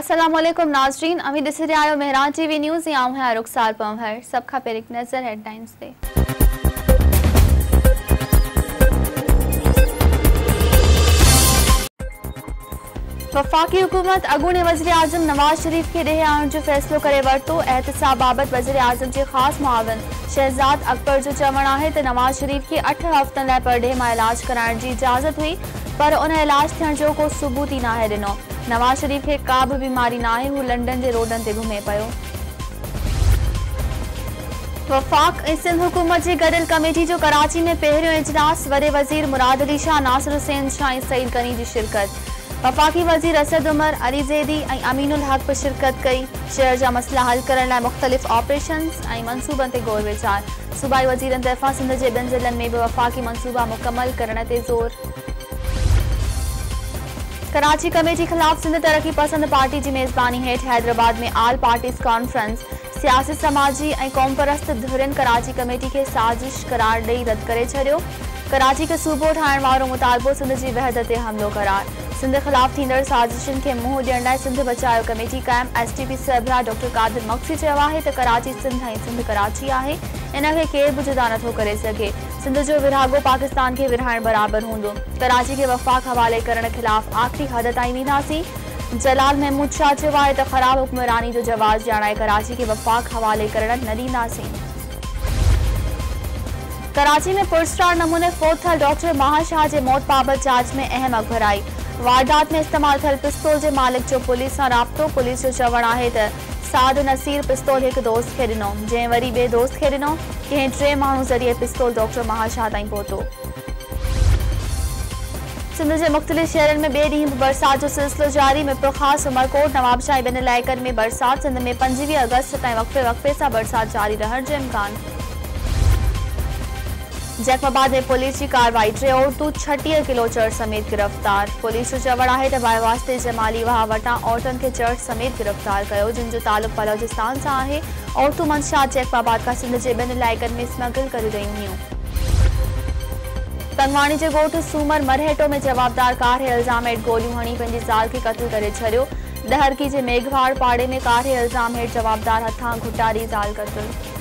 अस्सलाम वालेकुम नाज़रीन, अमी दिस आयो मेहरान टीवी न्यूज़ आऊं है रुखसार पमहर। सब खा पेर एक नज़र हेडलाइंस पे। वफाकी हुकूमत अगूने वज़ीर आज़म नवाज शरीफ के ॾे आणण जो फ़ैसिलो करे वरितो। एहतिसाब बाबति वज़ीर आज़म जे ख़ासि मुआविन शहज़ाद अकबर जो चवणु आहे त नवाज शरीफ खे 8 हफ़्तनि लाइ परॾेह मां इलाज कराइण जी इजाज़त हुई, पर उन इलाज थियण जो को सबूत ई नाहे ॾिनो। नवाज शरीफ खे का बि बीमारी नाहे, हू लंडन जे रोडनि ते घुमे पियो। वफ़ाक़ ऐं सिंध हुकूमत जी गॾियल कमेटी जो कराची में पहिरियों इजलास। वॾे वज़ीर मुराद अली शाह, नासिर हुसैन शाह ऐं सईद गनी जी शिरकत। वफ़ाक़ी वज़ीर असद उमर, अली ज़ैदी ऐं अमीनुल हक़ बि शिरकत कई। शहर जा मसइला हल करण लाइ मुख़्तलिफ़ ऑपरेशन्स ऐं मनसूबनि ते गौर वीचार। सूबाई वज़ीरनि तरफ़ां सिंध जे ॿिनि ज़िलनि में बि वफ़ाक़ी मनसूबा मुकमल करण ते ज़ोर। कराची कमेटी ख़िलाफ़ सिंध तरक़ी पसंद पार्टी जी मेज़बानी हेठि हैदराबाद में आल पार्टीज़ कॉन्फ्रेंस। सियासी, समाजी ऐं क़ौम परस्त धुरियुनि कराची कमेटी खे साज़िश करार ॾेई रद्द करे छॾियो। कराची खे सूबो ठाहिण वारो मुतालबो सिंध जी वहदत ते हमिलो करार। सिंध ख़िलाफ़ थींदड़ साज़िशुनि खे मुंहुं ॾियण लाइ सिंध बचायो कमेटी क़ाइम। STP सरबराह डॉक्टर कादिर मक्सी चयो आहे त कराची सिंध ऐं सिंध कराची आहे, इन खे केरु बि जुदा नथो करे सघे। सिंध जो विरहाङो पाकिस्तान खे विरहाइण बराबरि हूंदो। कराची खे वफ़ाक़ हवाले करण ख़िलाफ़ आख़िरी हद ताईं वेंदासीं। जलाल महमूद शाह चयो आहे त ख़राब हुक्मरानी जो जवाज़ ॼाणाए कराची खे वफ़ाक़ हवाले करण न ॾींदासीं। कराची में पुरस्कार नमूने फोत थियल डॉक्टर माहिर शाह जे मौत बाबति जांच में अहम अॻभराई। वारदात में इस्तेमाल थियल पिस्तौल जे मालिक जो पुलिस सां राब्तो। पुलिस जो चवणु आहे त साद नसीर पिस्तौल हिकु दोस्त खे ॾिनो, जंहिं वरी ॿिए दोस्त खे ॾिनो। कंहिं 3 माण्हू ज़रिए पिस्तौल डॉक्टर माहिर शाह ताईं पहुतो। सिंध जे मुख़्तलिफ़ शहरनि में ॿिए ॾींहुं बि बरसात जो सिलसिलो जारी। मिरपुर ख़ासि, उमरकोट, नवाबशाह ॿिनि इलाइक़नि में बरसात। सिंध में 25 अगस्त ताईं वक़्फ़े वक़्फ़े सां बरसात जारी रहण जो इम्कान। जैकबाबाद में पुलिस की कार्रवाई। 3 औरतूं 36 किलो चर्च समेत गिरफ़्तार। पुलिस जो चवणु आहे त बायवास्ते जमाली वाह वटां औरतुनि खे चर्च समेत गिरफ़्तार कयो, जिन जो तालुक़ बलोचिस्तान सां आहे। औरतूं मंशा जैकबाबाद खां सिंध जे 2 इलाइक़नि में स्मगल करे रहियूं हुयूं। तंगवाणी जे ॻोठ सूमर मरहेटो में जवाबदार कार हे इल्ज़ाम हेठि गोलियूं हणी पंहिंजी ज़ाल खे क़त्ल करे छॾियो। डहरकी जे मेघवाड़ पाड़े में कार हे इल्ज़ाम हेठि जवाबदार हथां घुटारी ज़ाल क़त्ल।